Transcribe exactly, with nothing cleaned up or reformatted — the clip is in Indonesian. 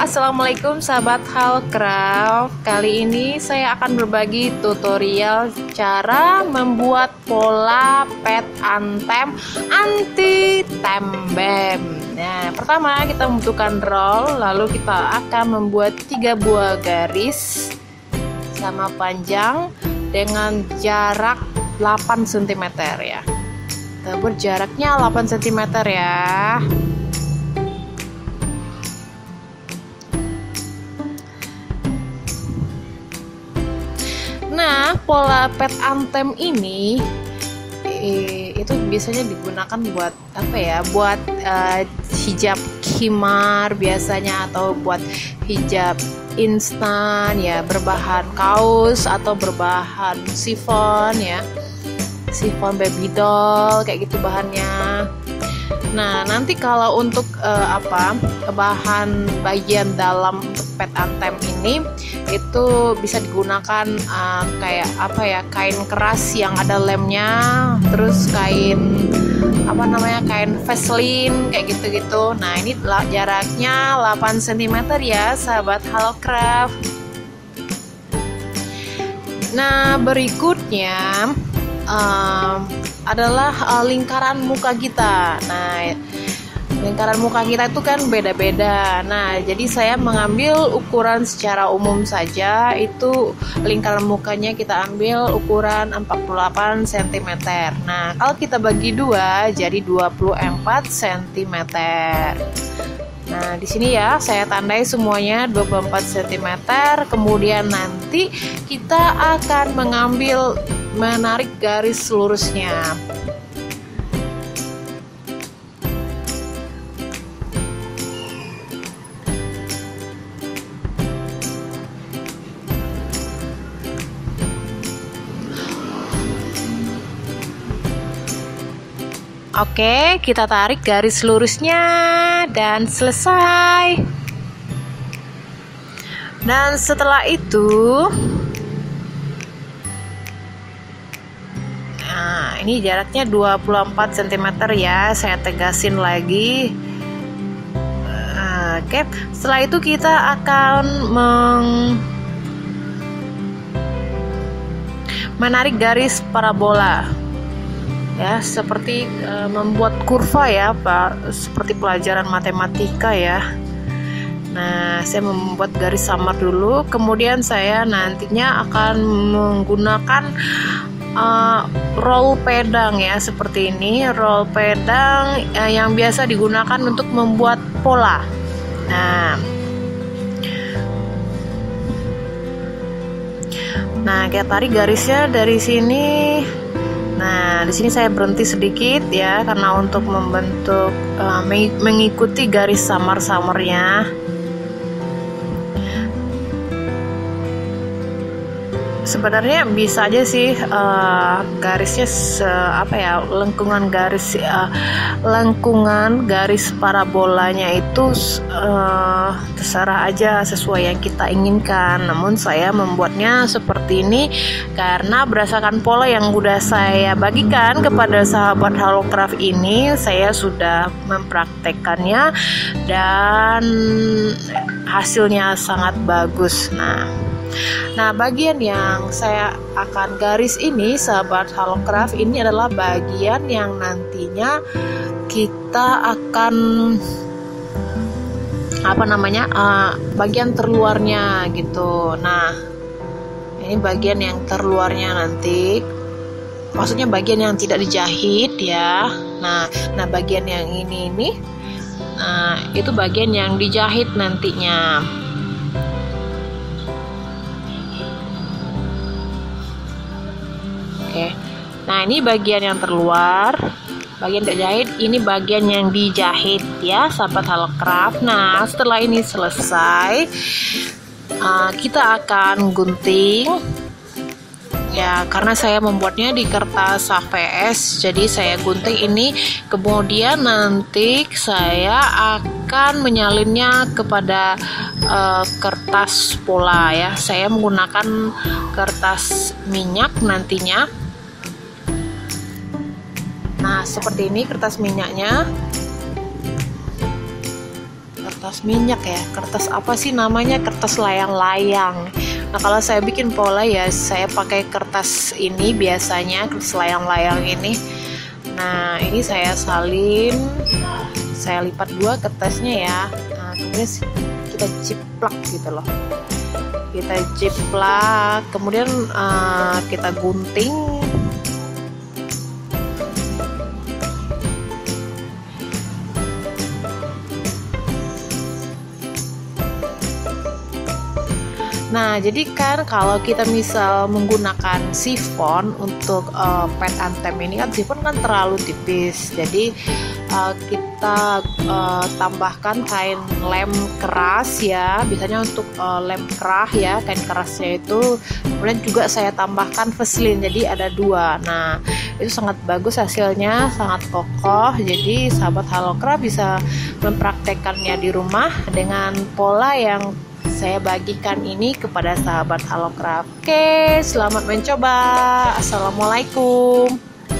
assalamualaikum sahabat Halcraft. Kali ini saya akan berbagi tutorial cara membuat pola pet antem anti tembem. Nah, pertama kita membutuhkan roll, lalu kita akan membuat tiga buah garis sama panjang dengan jarak delapan sentimeter ya. Kita buat jaraknya delapan sentimeter ya. Nah, pola pet antem ini eh, itu biasanya digunakan buat apa ya? Buat uh, hijab khimar biasanya, atau buat hijab instan ya, berbahan kaos atau berbahan chiffon ya, chiffon baby doll kayak gitu bahannya. Nah, nanti kalau untuk uh, apa bahan bagian dalam pet antem ini itu bisa digunakan uh, kayak apa ya, kain keras yang ada lemnya, terus kain apa namanya kain vaseline kayak gitu-gitu. Nah, ini jaraknya delapan sentimeter ya sahabat Halcraft. Nah, berikutnya um, adalah uh, lingkaran muka kita. Nah, lingkaran muka kita itu kan beda-beda. Nah, jadi saya mengambil ukuran secara umum saja. Itu lingkaran mukanya kita ambil ukuran empat puluh delapan sentimeter. Nah, kalau kita bagi dua jadi dua puluh empat sentimeter. Nah, di sini ya saya tandai semuanya dua puluh empat sentimeter. Kemudian nanti kita akan mengambil menarik garis lurusnya. Oke, kita tarik garis lurusnya dan selesai. Dan setelah itu, nah ini jaraknya dua puluh empat sentimeter ya, saya tegasin lagi. Oke, setelah itu kita akan meng menarik garis parabola. Ya, seperti e, membuat kurva ya Pak, seperti pelajaran matematika ya. Nah, saya membuat garis samar dulu, kemudian saya nantinya akan menggunakan e, roll pedang ya, seperti ini, roll pedang e, yang biasa digunakan untuk membuat pola. Nah, nah kita tarik garisnya dari sini. Nah, di sini saya berhenti sedikit ya, karena untuk membentuk uh, mengikuti garis samar-samarnya. Sebenarnya bisa aja sih uh, garisnya se, apa ya lengkungan garis uh, lengkungan garis parabolanya itu uh, terserah aja sesuai yang kita inginkan. Namun saya membuatnya seperti ini karena berdasarkan pola yang udah saya bagikan kepada sahabat Halcraft ini, saya sudah mempraktekkannya dan hasilnya sangat bagus. Nah, Nah, bagian yang saya akan garis ini, sahabat Halcraft, ini adalah bagian yang nantinya kita akan apa namanya uh, bagian terluarnya gitu. Nah, ini bagian yang terluarnya nanti, maksudnya bagian yang tidak dijahit ya. Nah, nah bagian yang ini nih, nah itu bagian yang dijahit nantinya. Oke, nah ini bagian yang terluar, bagian terjahit, ini bagian yang dijahit ya, sahabat Halcraft. Nah, setelah ini selesai, uh, kita akan gunting ya, karena saya membuatnya di kertas H P S, jadi saya gunting ini. Kemudian nanti saya akan menyalinnya kepada uh, kertas pola ya. Saya menggunakan kertas minyak nantinya. Nah, seperti ini kertas minyaknya. kertas minyak ya, kertas apa sih namanya, kertas layang-layang. Nah kalau saya bikin pola ya saya pakai kertas ini biasanya, kertas layang-layang ini. Nah ini saya salin, saya lipat dua kertasnya ya. Nah kemudian kita ciplak gitu loh, kita ciplak, kemudian uh, kita gunting. Nah, jadi kan kalau kita misal menggunakan sifon untuk uh, pet antem ini kan sifon kan terlalu tipis. Jadi uh, kita uh, tambahkan kain lem keras ya. Biasanya untuk uh, lem kerah ya, kain kerasnya itu. Kemudian juga saya tambahkan Vaseline. Jadi ada dua. Nah, itu sangat bagus hasilnya, sangat kokoh. Jadi sahabat Halocraft bisa mempraktekkannya di rumah dengan pola yang saya bagikan ini kepada sahabat Halocraft. Oke, selamat mencoba. Assalamualaikum.